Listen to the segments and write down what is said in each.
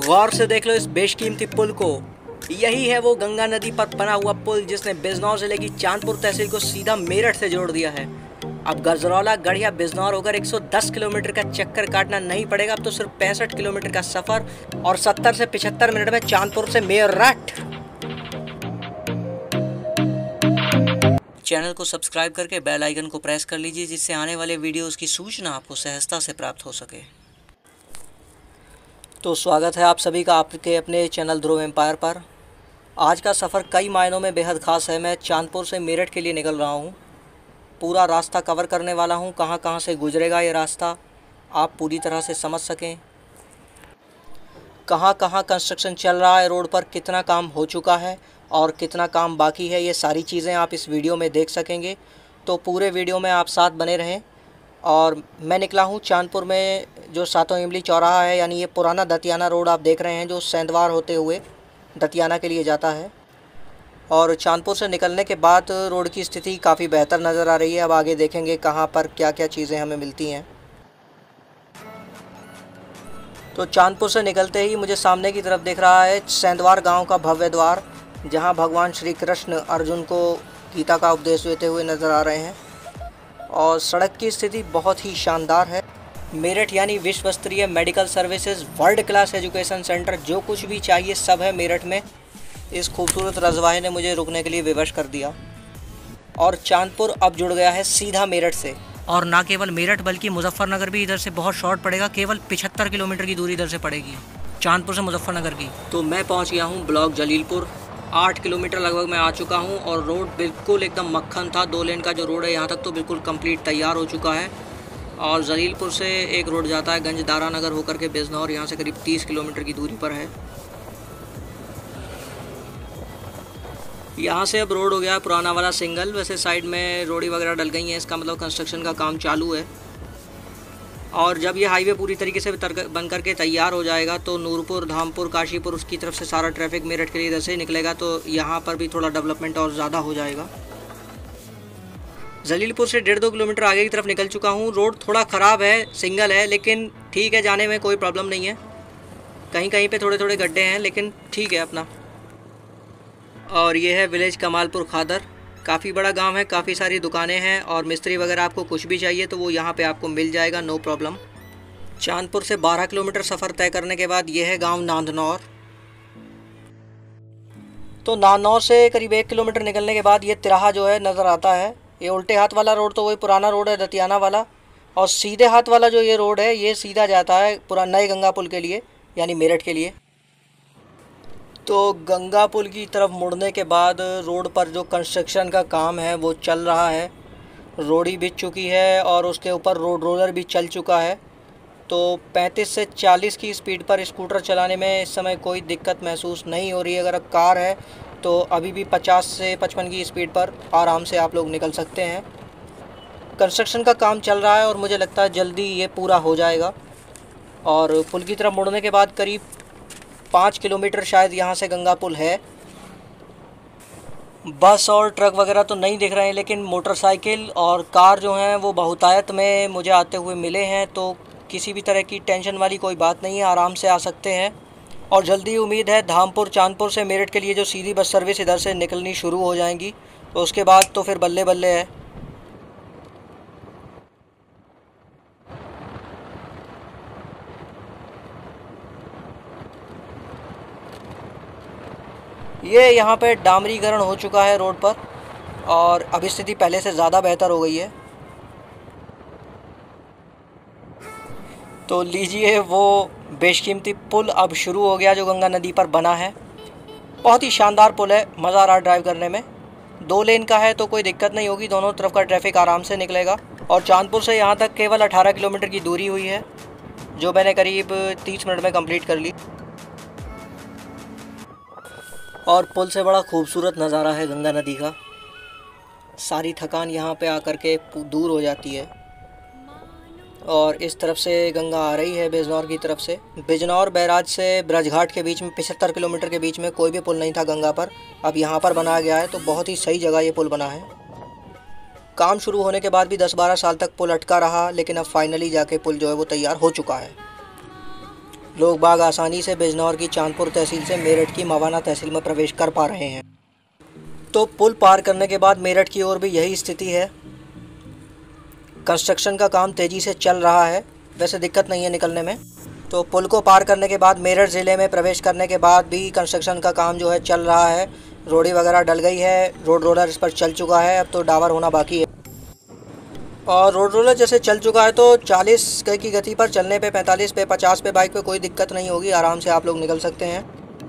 गौर से देख लो इस बेशकीमती पुल को। यही है वो गंगा नदी पर बना हुआ पुल जिसने बिजनौर जिले की चांदपुर तहसील को सीधा मेरठ से जोड़ दिया है। अब गजरौला गढ़िया बिजनौर होकर 110 किलोमीटर का चक्कर काटना नहीं पड़ेगा। अब तो सिर्फ 65 किलोमीटर का सफर और 70 से 75 मिनट में चांदपुर से मेरठ। चैनल को सब्सक्राइब करके बेल आइकन को प्रेस कर लीजिए जिससे आने वाले वीडियोस की सूचना आपको सहजता से प्राप्त हो सके। तो स्वागत है आप सभी का आपके अपने चैनल ध्रुव एम्पायर पर। आज का सफ़र कई मायनों में बेहद ख़ास है। मैं चांदपुर से मेरठ के लिए निकल रहा हूँ। पूरा रास्ता कवर करने वाला हूँ। कहाँ कहाँ से गुजरेगा ये रास्ता आप पूरी तरह से समझ सकें। कहाँ कहाँ कंस्ट्रक्शन चल रहा है, रोड पर कितना काम हो चुका है और कितना काम बाकी है, ये सारी चीज़ें आप इस वीडियो में देख सकेंगे। तो पूरे वीडियो में आप साथ बने रहें। और मैं निकला हूँ चांदपुर में जो सातों इमली चौराहा है, यानी ये पुराना दतियाना रोड आप देख रहे हैं जो सेंधवार होते हुए दतियाना के लिए जाता है। और चांदपुर से निकलने के बाद रोड की स्थिति काफ़ी बेहतर नज़र आ रही है। अब आगे देखेंगे कहाँ पर क्या क्या चीज़ें हमें मिलती हैं। तो चांदपुर से निकलते ही मुझे सामने की तरफ दिख रहा है सेंधवार गाँव का भव्य द्वार, जहाँ भगवान श्री कृष्ण अर्जुन को गीता का उपदेश देते हुए नज़र आ रहे हैं। और सड़क की स्थिति बहुत ही शानदार है। मेरठ यानी विश्व स्तरीय medical services, world class education centre, जो कुछ भी चाहिए सब है मेरठ में। इस खूबसूरत रजवाहे ने मुझे रुकने के लिए विवश कर दिया। और चांदपुर अब जुड़ गया है सीधा मेरठ से। और ना केवल मेरठ बल्कि मुजफ्फरनगर भी इधर से बहुत शॉर्ट पड़ेगा। केवल 75 किलोमीटर की दूरी इधर से पड़ेगी चांदपुर से मुजफ्फरनगर की। तो मैं पहुँच गया हूँ ब्लॉक जलीलपुर। 8 किलोमीटर लगभग मैं आ चुका हूँ और रोड बिल्कुल एकदम मक्खन था। 2 लेन का जो रोड है यहाँ तक तो बिल्कुल कंप्लीट तैयार हो चुका है। और जलीलपुर से एक रोड जाता है गंजदारा नगर होकर के बिजनौर, यहाँ से करीब 30 किलोमीटर की दूरी पर है। यहाँ से अब रोड हो गया है पुराना वाला सिंगल। वैसे साइड में रोड़ी वगैरह डल गई हैं, इसका मतलब कंस्ट्रक्शन का काम चालू है। और जब ये हाईवे पूरी तरीके से बन करके तैयार हो जाएगा तो नूरपुर, धामपुर, काशीपुर उसकी तरफ से सारा ट्रैफिक मेरठ के लिए इधर से निकलेगा। तो यहाँ पर भी थोड़ा डेवलपमेंट और ज़्यादा हो जाएगा। जलीलपुर से 1.5-2 किलोमीटर आगे की तरफ निकल चुका हूँ। रोड थोड़ा ख़राब है, सिंगल है, लेकिन ठीक है, जाने में कोई प्रॉब्लम नहीं है। कहीं कहीं पे थोड़े थोड़े गड्ढे हैं लेकिन ठीक है अपना। और ये है विलेज कमालपुर खादर। काफ़ी बड़ा गांव है, काफ़ी सारी दुकानें हैं और मिस्त्री वगैरह आपको कुछ भी चाहिए तो वो यहाँ पे आपको मिल जाएगा, नो प्रॉब्लम। चांदपुर से 12 किलोमीटर सफ़र तय करने के बाद ये है गांव नांदनौर। तो नांदनौर से करीब 1 किलोमीटर निकलने के बाद ये तिराहा जो है नज़र आता है। ये उल्टे हाथ वाला रोड तो वही पुराना रोड है दतियाना वाला, और सीधे हाथ वाला जो ये रोड है ये सीधा जाता है पुराना नए गंगा पुल के लिए, यानी मेरठ के लिए। तो गंगा पुल की तरफ मुड़ने के बाद रोड पर जो कंस्ट्रक्शन का काम है वो चल रहा है। रोड़ी बिछ चुकी है और उसके ऊपर रोड रोलर भी चल चुका है। तो 35 से 40 की स्पीड पर स्कूटर चलाने में इस समय कोई दिक्कत महसूस नहीं हो रही है। अगर कार है तो अभी भी 50 से 55 की स्पीड पर आराम से आप लोग निकल सकते हैं। कंस्ट्रक्शन का काम चल रहा है और मुझे लगता है जल्दी ये पूरा हो जाएगा। और पुल की तरफ मुड़ने के बाद करीब 5 किलोमीटर शायद यहाँ से गंगा पुल है। बस और ट्रक वगैरह तो नहीं दिख रहे हैं, लेकिन मोटरसाइकिल और कार जो हैं वो बहुतायत में मुझे आते हुए मिले हैं। तो किसी भी तरह की टेंशन वाली कोई बात नहीं है, आराम से आ सकते हैं। और जल्दी उम्मीद है धामपुर चांदपुर से मेरठ के लिए जो सीधी बस सर्विस इधर से निकलनी शुरू हो जाएंगी। तो उसके बाद तो फिर बल्ले बल्ले है। ये यहाँ पे डामरीकरण हो चुका है रोड पर और अब स्थिति पहले से ज़्यादा बेहतर हो गई है। तो लीजिए वो बेशकीमती पुल अब शुरू हो गया जो गंगा नदी पर बना है। बहुत ही शानदार पुल है, मज़ा आ रहा है ड्राइव करने में। 2 लेन का है तो कोई दिक्कत नहीं होगी, दोनों तरफ का ट्रैफिक आराम से निकलेगा। और चांदपुर से यहाँ तक केवल 18 किलोमीटर की दूरी हुई है, जो मैंने करीब 30 मिनट में कंप्लीट कर ली। और पुल से बड़ा खूबसूरत नज़ारा है गंगा नदी का। सारी थकान यहाँ पे आकर के दूर हो जाती है। और इस तरफ से गंगा आ रही है बिजनौर की तरफ से। बिजनौर बैराज से ब्रजघाट के बीच में 75 किलोमीटर के बीच में कोई भी पुल नहीं था गंगा पर, अब यहाँ पर बनाया गया है। तो बहुत ही सही जगह ये पुल बना है। काम शुरू होने के बाद भी 10-12 साल तक पुल अटका रहा, लेकिन अब फाइनली जाके पुल जो है वो तैयार हो चुका है। लोग बाग आसानी से बिजनौर की चांदपुर तहसील से मेरठ की मवाना तहसील में प्रवेश कर पा रहे हैं। तो पुल पार करने के बाद मेरठ की ओर भी यही स्थिति है। कंस्ट्रक्शन का काम तेज़ी से चल रहा है, वैसे दिक्कत नहीं है निकलने में। तो पुल को पार करने के बाद मेरठ ज़िले में प्रवेश करने के बाद भी कंस्ट्रक्शन का काम जो है चल रहा है। रोड़ी वगैरह डल गई है, रोड रोलर इस पर चल चुका है, अब तो डाबर होना बाकी है। और रोड रोलर जैसे चल चुका है तो 40 की गति पर चलने पे, 45 पे, 50 पे बाइक पे कोई दिक्कत नहीं होगी, आराम से आप लोग निकल सकते हैं।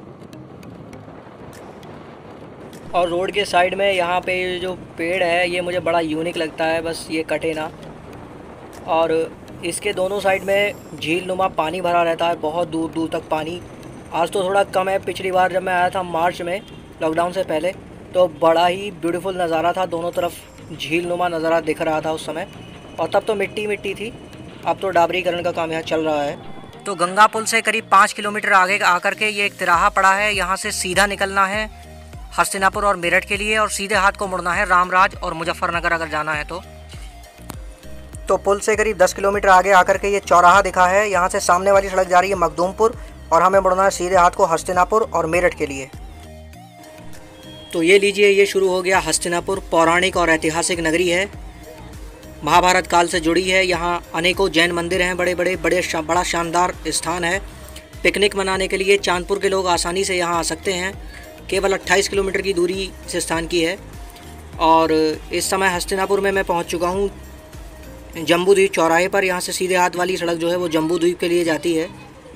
और रोड के साइड में यहाँ पे जो पेड़ है ये मुझे बड़ा यूनिक लगता है, बस ये कटे ना। और इसके दोनों साइड में झील नुमा पानी भरा रहता है, बहुत दूर दूर तक पानी। आज तो थोड़ा कम है, पिछली बार जब मैं आया था मार्च में, लॉकडाउन से पहले, तो बड़ा ही ब्यूटीफुल नज़ारा था। दोनों तरफ झील नुमा नज़ारा दिख रहा था उस समय, और तब तो मिट्टी मिट्टी थी। अब तो डाबरीकरण का काम यहाँ चल रहा है। तो गंगा पुल से करीब 5 किलोमीटर आगे आकर के ये एक तिराहा पड़ा है। यहाँ से सीधा निकलना है हस्तिनापुर और मेरठ के लिए, और सीधे हाथ को मुड़ना है रामराज और मुजफ्फरनगर अगर जाना है तो पुल से करीब 10 किलोमीटर आगे आकर के ये चौराहा दिखा है। यहाँ से सामने वाली सड़क जा रही है मखदूमपुर, और हमें मुड़ना है सीधे हाथ को हस्तिनापुर और मेरठ के लिए। तो ये लीजिए, ये शुरू हो गया हस्तिनापुर। पौराणिक और ऐतिहासिक नगरी है, महाभारत काल से जुड़ी है। यहाँ अनेकों जैन मंदिर हैं, बड़ा शानदार स्थान है। पिकनिक मनाने के लिए चांदपुर के लोग आसानी से यहाँ आ सकते हैं। केवल 28 किलोमीटर की दूरी इस स्थान की है। और इस समय हस्तिनापुर में मैं पहुँच चुका हूँ, जम्बू द्वीप चौराहे पर। यहाँ से सीधे हाथ वाली सड़क जो है वो जम्बू द्वीप के लिए जाती है।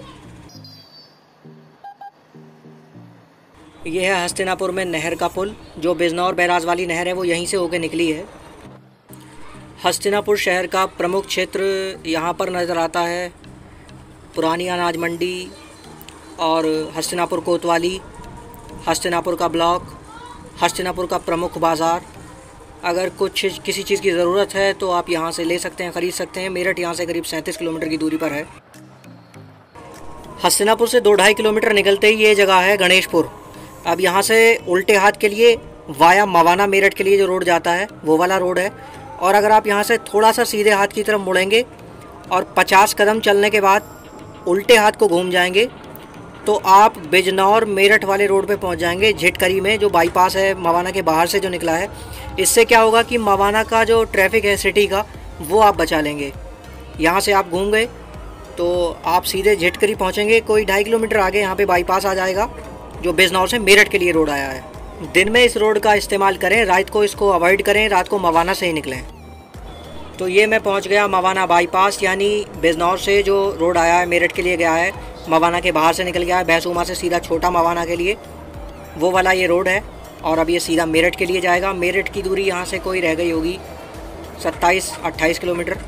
ये है हस्तिनापुर में नहर का पुल, जो बिजनौर बैराज वाली नहर है वो यहीं से होकर निकली है। हस्तिनापुर शहर का प्रमुख क्षेत्र यहाँ पर नज़र आता है। पुरानी अनाज मंडी और हस्तिनापुर कोतवाली, हस्तिनापुर का ब्लॉक, हस्तिनापुर का प्रमुख बाज़ार। अगर किसी चीज़ की ज़रूरत है तो आप यहाँ से ले सकते हैं, ख़रीद सकते हैं। मेरठ यहाँ से करीब 37 किलोमीटर की दूरी पर है। हस्तिनापुर से 2-2.5 किलोमीटर निकलते ही ये जगह है गणेशपुर। अब यहाँ से उल्टे हाथ के लिए वाया मवाना मेरठ के लिए जो रोड जाता है वो वाला रोड है। और अगर आप यहाँ से थोड़ा सा सीधे हाथ की तरफ मुड़ेंगे और 50 कदम चलने के बाद उल्टे हाथ को घूम जाएंगे तो आप बिजनौर मेरठ वाले रोड पे पहुँच जाएंगे, झिटकरी में, जो बाईपास है मवाना के बाहर से जो निकला है। इससे क्या होगा कि मवाना का जो ट्रैफिक है सिटी का, वो आप बचा लेंगे। यहाँ से आप घूम गए तो आप सीधे झिटकरी पहुँचेंगे। कोई 2.5 किलोमीटर आगे यहाँ पे बाईपास आ जाएगा, जो बिजनौर से मेरठ के लिए रोड आया है। दिन में इस रोड का इस्तेमाल करें, रात को इसको अवॉइड करें, रात को मवाना से ही निकलें। तो ये मैं पहुँच गया मवाना बाईपास, यानी बिजनौर से जो रोड आया है मेरठ के लिए गया है, मवाना के बाहर से निकल गया है भैंसुमा से सीधा छोटा मवाना के लिए, वो वाला ये रोड है। और अब ये सीधा मेरठ के लिए जाएगा। मेरठ की दूरी यहाँ से कोई रह गई होगी 27-28 किलोमीटर।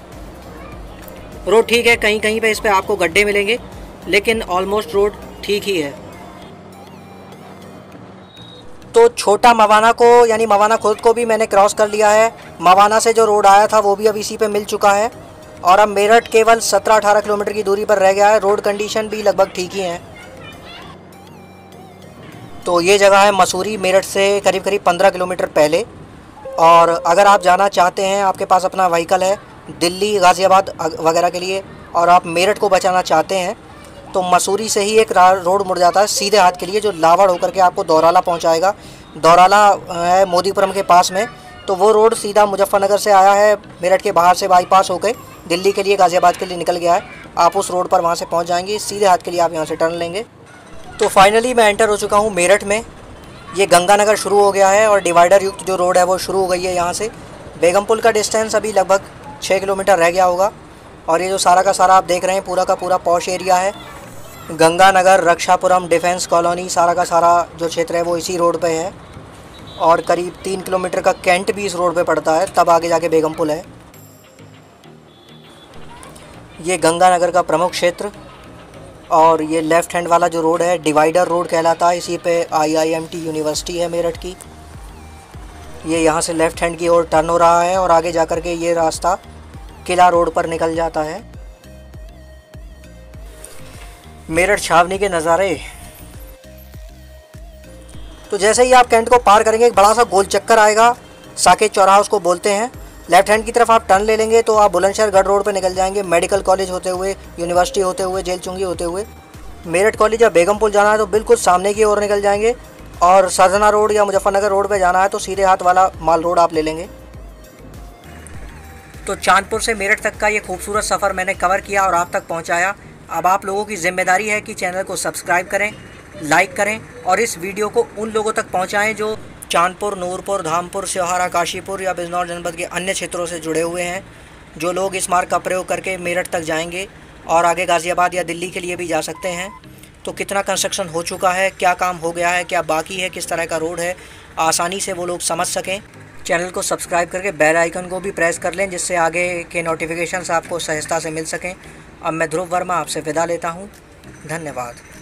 रोड ठीक है, कहीं कहीं पे इस पर आपको गड्ढे मिलेंगे, लेकिन ऑलमोस्ट रोड ठीक ही है। तो छोटा मवाना को, यानी मवाना खुद को भी मैंने क्रॉस कर लिया है। मवाना से जो रोड आया था वो भी अब इसी पे मिल चुका है। और अब मेरठ केवल 17-18 किलोमीटर की दूरी पर रह गया है। रोड कंडीशन भी लगभग ठीक ही है। तो ये जगह है मसूरी, मेरठ से करीब 15 किलोमीटर पहले। और अगर आप जाना चाहते हैं, आपके पास अपना व्हीकल है दिल्ली, गाज़ियाबाद वगैरह के लिए, और आप मेरठ को बचाना चाहते हैं, तो मसूरी से ही एक रोड मुड़ जाता है सीधे हाथ के लिए, जो लावड़ होकर के आपको दौराला पहुंचाएगा। दौराला है मोदीपुरम के पास में। तो वो रोड सीधा मुजफ्फरनगर से आया है, मेरठ के बाहर से बाईपास होकर दिल्ली के लिए, गाज़ियाबाद के लिए निकल गया है। आप उस रोड पर वहाँ से पहुँच जाएंगे। सीधे हाथ के लिए आप यहाँ से टर्न लेंगे। तो फाइनली मैं एंटर हो चुका हूँ मेरठ में। ये गंगानगर शुरू हो गया है और डिवाइडर युक्त जो रोड है वो शुरू हो गई है यहाँ से। बेगमपुल का डिस्टेंस अभी लगभग 6 किलोमीटर रह गया होगा। और ये जो सारा का सारा आप देख रहे हैं पूरा का पूरा पॉश एरिया है। गंगानगर, रक्षापुरम, डिफेंस कॉलोनी, सारा का सारा जो क्षेत्र है वो इसी रोड पे है। और करीब 3 किलोमीटर का कैंट भी इस रोड पे पड़ता है, तब आगे जाके बेगमपुल है। ये गंगानगर का प्रमुख क्षेत्र। और ये लेफ़्ट हैंड वाला जो रोड है डिवाइडर रोड कहलाता है। इसी पे IIMT यूनिवर्सिटी है मेरठ की। ये यहाँ से लेफ़्ट हैंड की ओर टर्न हो रहा है और आगे जाकर के ये रास्ता किला रोड पर निकल जाता है। मेरठ छावनी के नज़ारे। तो जैसे ही आप कैंट को पार करेंगे एक बड़ा सा गोल चक्कर आएगा, साकेत चौराहा उसको बोलते हैं। लेफ्ट हैंड की तरफ आप टर्न ले लेंगे तो आप बुलंदशहर गढ़ रोड पे निकल जाएंगे। मेडिकल कॉलेज होते हुए, यूनिवर्सिटी होते हुए, जेल चुंगी होते हुए मेरठ कॉलेज या बेगमपुर जाना है तो बिल्कुल सामने की ओर निकल जाएंगे। और सरजना रोड या मुजफ्फरनगर रोड पे जाना है तो सीधे हाथ वाला माल रोड आप ले लेंगे। तो चांदपुर से मेरठ तक का ये खूबसूरत सफ़र मैंने कवर किया और आप तक पहुंचाया। अब आप लोगों की जिम्मेदारी है कि चैनल को सब्सक्राइब करें, लाइक करें और इस वीडियो को उन लोगों तक पहुंचाएं जो चांदपुर, नूरपुर, धामपुर, सिवहारा, काशीपुर या बिजनौर जनपद के अन्य क्षेत्रों से जुड़े हुए हैं। जो लोग इस मार्ग का प्रयोग करके मेरठ तक जाएंगे और आगे गाज़ियाबाद या दिल्ली के लिए भी जा सकते हैं। तो कितना कंस्ट्रक्शन हो चुका है, क्या काम हो गया है, क्या बाकी है, किस तरह का रोड है, आसानी से वो लोग समझ सकें। चैनल को सब्सक्राइब करके बेल आइकन को भी प्रेस कर लें जिससे आगे के नोटिफिकेशंस आपको सहजता से मिल सकें। अब मैं ध्रुव वर्मा आपसे विदा लेता हूँ। धन्यवाद।